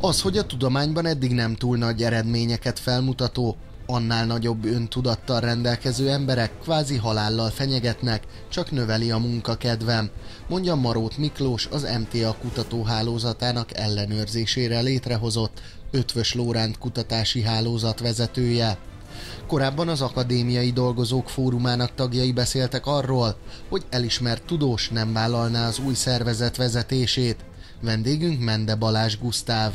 Az, hogy a tudományban eddig nem túl nagy eredményeket felmutató, annál nagyobb öntudattal rendelkező emberek kvázi halállal fenyegetnek, csak növeli a munkakedvem, mondja Marót Miklós, az MTA kutatóhálózatának ellenőrzésére létrehozott Ötvös Lóránt kutatási hálózat vezetője. Korábban az Akadémiai Dolgozók Fórumának tagjai beszéltek arról, hogy elismert tudós nem vállalná az új szervezet vezetését. Vendégünk Mende Balázs Gusztáv.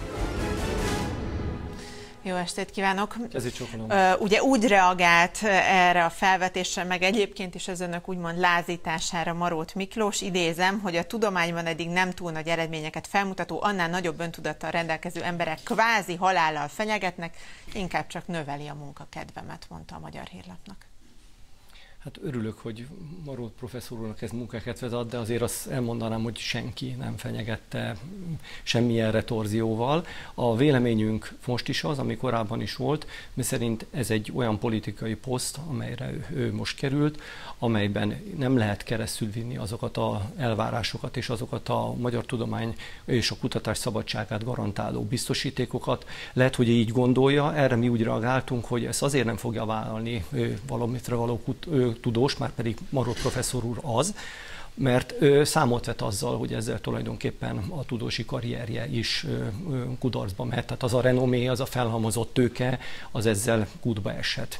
Jó estét kívánok! Ugye úgy reagált erre a felvetésre, meg egyébként is az önök úgymond lázítására Marót Miklós, idézem, hogy a tudományban eddig nem túl nagy eredményeket felmutató, annál nagyobb öntudattal rendelkező emberek kvázi halállal fenyegetnek, inkább csak növeli a munkakedvemet, mondta a Magyar Hírlapnak. Hát örülök, hogy Marót professzor úrnak ez munkakedvet ad, de azért azt elmondanám, hogy senki nem fenyegette semmilyen retorzióval. A véleményünk most is az, ami korábban is volt, miszerint ez egy olyan politikai poszt, amelyre ő most került, amelyben nem lehet keresztülvinni azokat az elvárásokat és azokat a magyar tudomány és a kutatás szabadságát garantáló biztosítékokat. Lehet, hogy így gondolja, erre mi úgy reagáltunk, hogy ezt azért nem fogja vállalni valamitre való tudós, már pedig Marót professzor úr az, mert számolt vett azzal, hogy ezzel tulajdonképpen a tudósi karrierje is kudarcba mehet. Tehát az a renomé, az a felhalmozott tőke, az ezzel kútba eshet.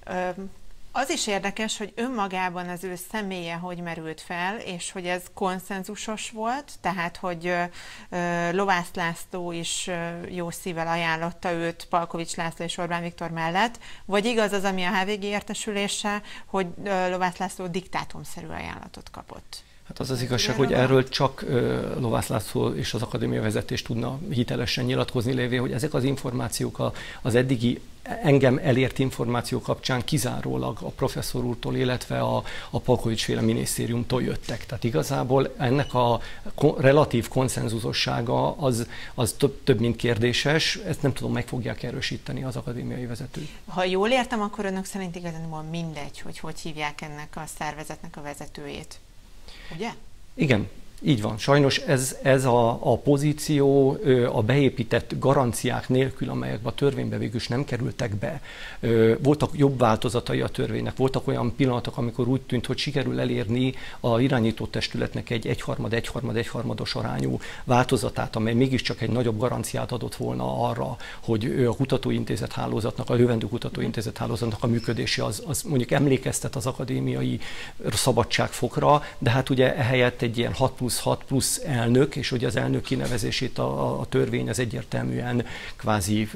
Az is érdekes, hogy önmagában az ő személye hogy merült fel, és hogy ez konszenzusos volt, tehát hogy Lovász László is jó szívvel ajánlotta őt Palkovics László és Orbán Viktor mellett, vagy igaz az, ami a HVG értesülése, hogy Lovász László diktátumszerű ajánlatot kapott? Hát az az igazság, hogy erről csak Lovász László és az akadémia vezetés tudna hitelesen nyilatkozni, lévén, hogy ezek az információk az eddigi engem elért információ kapcsán kizárólag a professzor úrtól, illetve a Palkovics-féle minisztériumtól jöttek. Tehát igazából ennek a relatív konszenzusossága az több mint kérdéses, ezt nem tudom, meg fogják erősíteni az akadémiai vezetők. Ha jól értem, akkor önök szerint igazából mindegy, hogy hívják ennek a szervezetnek a vezetőjét. Ugye? Igen, így van. Sajnos ez a pozíció a beépített garanciák nélkül, amelyek a törvénybe végül is nem kerültek be. Voltak jobb változatai a törvénynek, voltak olyan pillanatok, amikor úgy tűnt, hogy sikerül elérni a irányító testületnek egy egyharmados arányú változatát, amely mégiscsak egy nagyobb garanciát adott volna arra, hogy a kutatóintézet hálózatnak, a jövendő kutatóintézet hálózatnak a működése az mondjuk emlékeztet az akadémiai szabadságfokra, de hát ugye ehelyett egy ilyen 6+6+ elnök, és ugye az elnök kinevezését a törvény az egyértelműen kvázi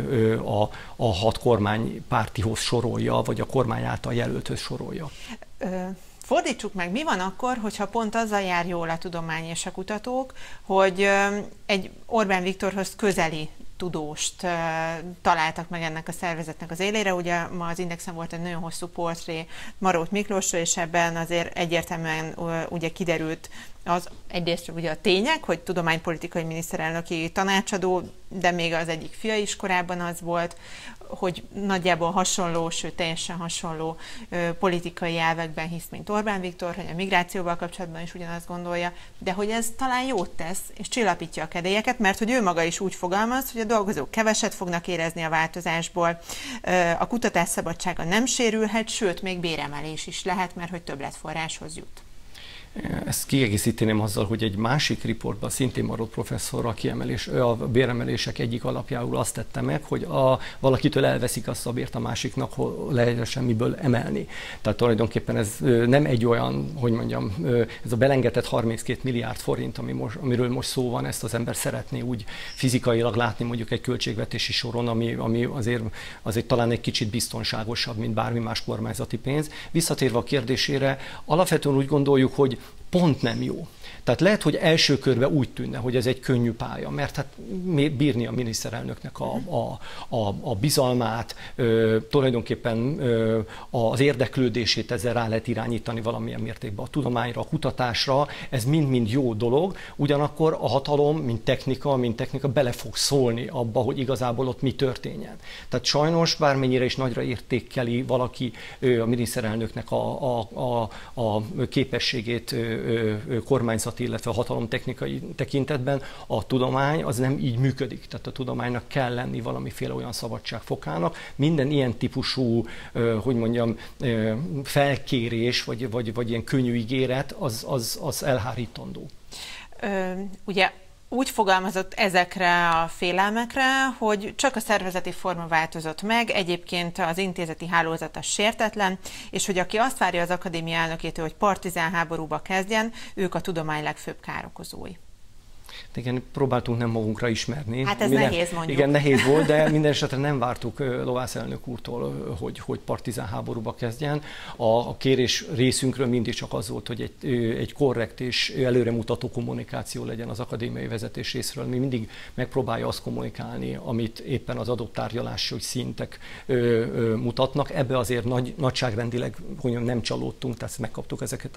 a 6 kormánypártihoz sorolja, vagy a kormány által jelölthöz sorolja. Fordítsuk meg, mi van akkor, hogyha pont azzal jár jól a tudomány és a kutatók, hogy egy Orbán Viktorhoz közeli tudóst találtak meg ennek a szervezetnek az élére. Ugye ma az Indexen volt egy nagyon hosszú portré Marót Miklósról, és ebben azért egyértelműen ugye kiderült az egyrészt ugye a tények, hogy tudománypolitikai miniszterelnöki tanácsadó, de még az egyik fia is korábban az volt, hogy nagyjából hasonló, sőt teljesen hasonló politikai elvekben hisz, mint Orbán Viktor, hogy a migrációval kapcsolatban is ugyanazt gondolja, de hogy ez talán jót tesz, és csillapítja a kedélyeket, mert hogy ő maga is úgy fogalmaz, hogy a dolgozók keveset fognak érezni a változásból, a kutatás szabadsága nem sérülhet, sőt, még béremelés is lehet, mert hogy többletforráshoz jut. Ezt kiegészíteném azzal, hogy egy másik riportban szintén Marót professzor a béremelések egyik alapjául azt tette meg, hogy valakitől elveszik azt a bért a másiknak, hogy lehessen miből emelni. Tehát tulajdonképpen ez nem egy olyan, hogy mondjam, ez a belengetett 32 milliárd forint, amiről most szó van, ezt az ember szeretné úgy fizikailag látni mondjuk egy költségvetési soron, ami azért talán egy kicsit biztonságosabb, mint bármi más kormányzati pénz. Visszatérve a kérdésére, alapvetően úgy gondoljuk, hogy pont nem jó. Tehát lehet, hogy első körben úgy tűnne, hogy ez egy könnyű pálya, mert hát bírni a miniszterelnöknek a bizalmát, tulajdonképpen az érdeklődését ezzel rá lehet irányítani valamilyen mértékben a tudományra, a kutatásra, ez mind-mind jó dolog, ugyanakkor a hatalom, mint technika bele fog szólni abba, hogy igazából ott mi történjen. Tehát sajnos bármennyire is nagyra értékeli valaki a miniszterelnöknek a képességét kormányzati kormányzati, illetve a hatalomtechnikai tekintetben a tudomány az nem így működik. Tehát a tudománynak kell lenni valamiféle olyan szabadságfokának. Minden ilyen típusú, hogy mondjam, felkérés, vagy ilyen könnyű ígéret, az elhárítandó. Ugye úgy fogalmazott ezekre a félelmekre, hogy csak a szervezeti forma változott meg, egyébként az intézeti hálózata sértetlen, és hogy aki azt várja az akadémia elnökétől, hogy partizán háborúba kezdjen, ők a tudomány legfőbb károkozói. Igen, próbáltunk nem magunkra ismerni. Hát ez nehéz, mondjuk. Igen, nehéz volt, de minden esetre nem vártuk Lovász elnök úrtól, hogy partizán háborúba kezdjen. A kérés részünkről mindig csak az volt, hogy egy korrekt és előremutató kommunikáció legyen az akadémiai vezetés részről. Mi mindig megpróbálja azt kommunikálni, amit éppen az adott tárgyalási szintek mutatnak. Ebbe azért nagyságrendileg nem csalódtunk, tehát megkaptuk ezeket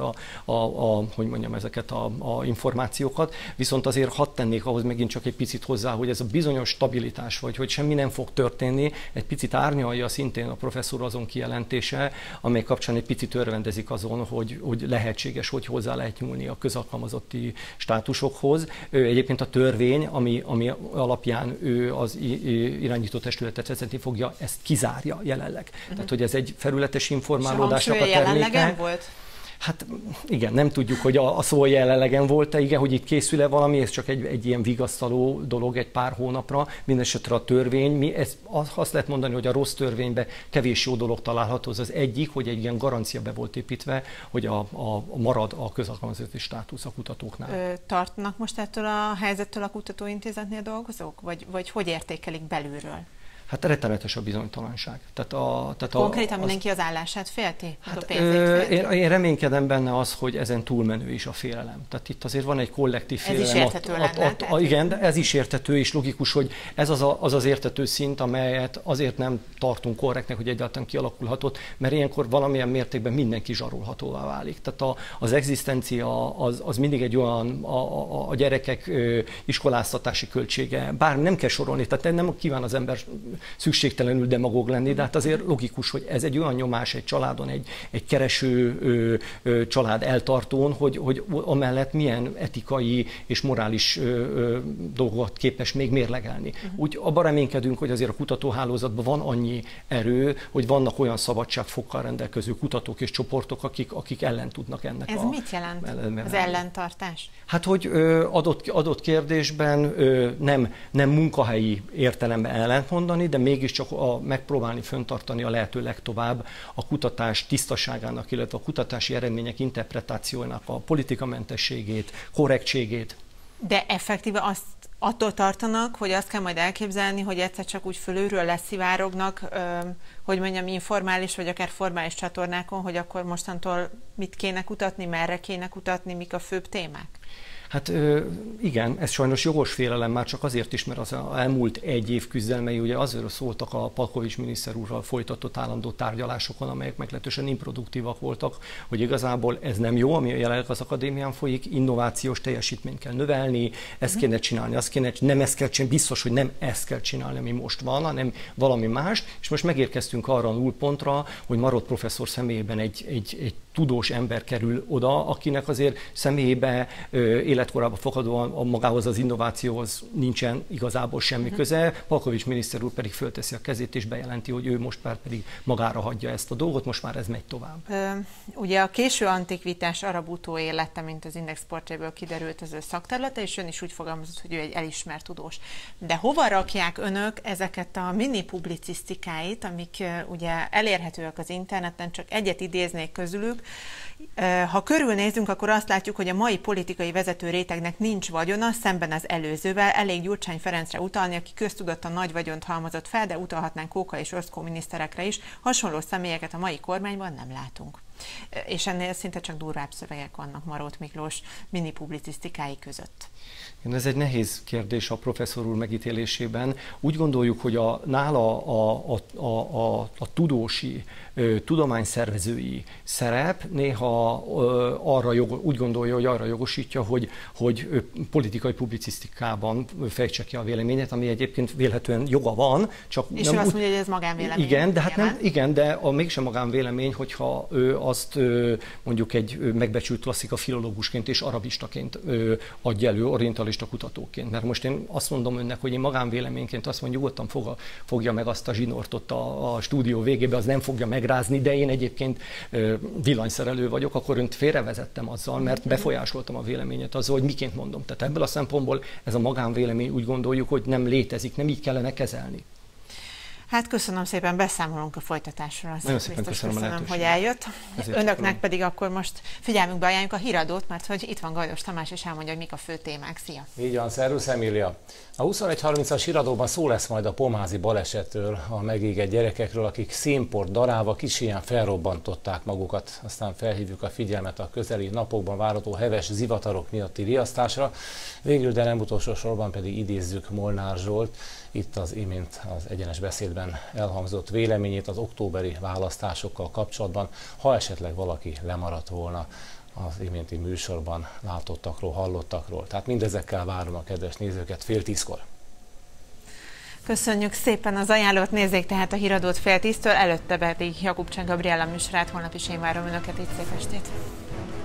ezeket a információkat. Viszont azért hadd tennék ahhoz megint csak egy picit hozzá, hogy ez a bizonyos stabilitás, vagy hogy semmi nem fog történni, egy picit árnyalja szintén a professzor azon kijelentése, amely kapcsán egy picit örvendezik azon, hogy lehetséges, hogy hozzá lehet nyúlni a közalkalmazotti státusokhoz. Egyébként a törvény, ami alapján ő az irányító testületet vezetni fogja, ezt kizárja jelenleg. Tehát, hogy ez egy felületes informálódásnak a terméke. Volt? Hát igen, nem tudjuk, hogy a szó jelenlegen volt-e, igen, hogy itt készül-e valami, ez csak egy ilyen vigasztaló dolog egy pár hónapra, mindenesetre a törvény, azt lehet mondani, hogy a rossz törvényben kevés jó dolog található, az egyik, hogy egy ilyen garancia be volt építve, hogy marad a közalkalmazotti státusz a kutatóknál. Tartnak most ettől a helyzettől a kutatóintézetnél dolgozók, vagy hogy értékelik belülről? Hát rettenetes a bizonytalanság. Konkrétan mindenki az állását félti? Hát, én reménykedem benne az, hogy ezen túlmenő is a félelem. Tehát itt azért van egy kollektív félelem. Ez is érthető lenne. Igen, de ez is érthető és logikus, hogy ez az érthető szint, amelyet azért nem tartunk korrektnek, hogy egyáltalán kialakulhatott, mert ilyenkor valamilyen mértékben mindenki zsarolhatóvá válik. Tehát az egzisztencia az mindig egy olyan, a gyerekek iskoláztatási költsége, bár nem kell sorolni, tehát nem kíván az ember szükségtelenül demagóg lenni, de hát azért logikus, hogy ez egy olyan nyomás egy családon, egy kereső család eltartón, hogy amellett milyen etikai és morális dolgokat képes még mérlegelni. Úgy abban reménykedünk, hogy azért a kutatóhálózatban van annyi erő, hogy vannak olyan szabadságfokkal rendelkező kutatók és csoportok, akik ellen tudnak ennek. Ez mit jelent, az ellentartás? Hát, hogy adott kérdésben nem munkahelyi értelemben ellent mondani, de mégiscsak megpróbálni fenntartani a lehető legtovább a kutatás tisztaságának, illetve a kutatási eredmények interpretációjának a politikamentességét, korrektségét. De effektíve attól tartanak, hogy azt kell majd elképzelni, hogy egyszer csak úgy fölülről leszivárognak, hogy mondjam, informális vagy akár formális csatornákon, hogy akkor mostantól mit kéne kutatni, merre kéne kutatni, mik a főbb témák? Hát igen, ez sajnos jogos félelem már csak azért is, mert az elmúlt egy év küzdelmei ugye azért szóltak a Palkovics miniszter úrral folytatott állandó tárgyalásokon, amelyek meglehetősen improduktívak voltak, hogy igazából ez nem jó, ami jelenleg az akadémián folyik, innovációs teljesítményt kell növelni, ezt kéne csinálni, azt kéne, nem ezt kell csinálni, biztos, hogy nem ezt kell csinálni, ami most van, hanem valami más, és most megérkeztünk arra a nullpontra, hogy Marodt professzor személyében egy tudós ember kerül oda, akinek azért személyébe életkorában fakadóan magához az innovációhoz nincsen igazából semmi köze. Palkovics miniszter úr pedig fölteszi a kezét és bejelenti, hogy ő most már pedig magára hagyja ezt a dolgot, most már ez megy tovább. Ugye a késő antikvitás arab utóélete, mint az Index portréből kiderült, az ő szakterülete, és ön is úgy fogalmazott, hogy ő egy elismert tudós. De hova rakják önök ezeket a mini publicisztikáit, amik ugye elérhetőek az interneten, csak egyet idéznék közülük. Ha körülnézünk, akkor azt látjuk, hogy a mai politikai vezető rétegnek nincs vagyona, szemben az előzővel. Elég Gyurcsány Ferencre utalni, aki köztudottan nagy vagyont halmozott fel, de utalhatnánk Kóka és Oszkó miniszterekre is. Hasonló személyeket a mai kormányban nem látunk. És ennél szinte csak durvább szövegek vannak Marót Miklós mini publicisztikái között. Ez egy nehéz kérdés a professzor úr megítélésében. Úgy gondoljuk, hogy nála a tudósi, tudományszervezői szerep néha úgy gondolja, hogy arra jogosítja, hogy politikai publicisztikában fejtse ki a véleményet, ami egyébként vélhetően joga van. Csak és ő azt mondja, hogy ez magánvélemény. Igen, de hát nem, igen, de mégsem magánvélemény, hogyha azt mondjuk egy megbecsült klasszika filológusként és arabistaként adja elő, orientalista kutatóként. Mert most én azt mondom önnek, hogy én magánvéleményként azt mondjuk nyugodtan fogja meg azt a zsinort ott a stúdió végébe, az nem fogja megrázni, de én egyébként villanyszerelő vagyok, akkor önt félrevezettem azzal, mert befolyásoltam a véleményet azzal, hogy miként mondom. Tehát ebből a szempontból ez a magánvélemény úgy gondoljuk, hogy nem létezik, nem így kellene kezelni. Hát köszönöm szépen, beszámolunk a folytatásról. Nagyon szépen köszönöm, hogy eljött. Ezért Önöknek tudom. pedig akkor most figyelmünkbe ajánljuk a híradót, mert hogy itt van Gajdos Tamás, és elmondja, hogy mik a fő témák. Szia! Így van, szervusz Emília! A 21:30-as híradóban szó lesz majd a pomházi balesetről, a megégett gyerekekről, akik szénport darálva kicsinyán felrobbantották magukat. Aztán felhívjuk a figyelmet a közeli napokban várható heves zivatarok miatti riasztásra. Végül, de nem utolsó sorban pedig idézzük Molnár Zsolt, itt az imént az egyenes beszédben elhangzott véleményét az októberi választásokkal kapcsolatban, ha esetleg valaki lemaradt volna az iménti műsorban látottakról, hallottakról. Tehát mindezekkel várom a kedves nézőket 9:30-kor. Köszönjük szépen az ajánlót, nézzék tehát a híradót 9:30-től, előtte pedig Jakubcsán Gabriella műsorát, holnap is én várom Önöket, itt szép estét!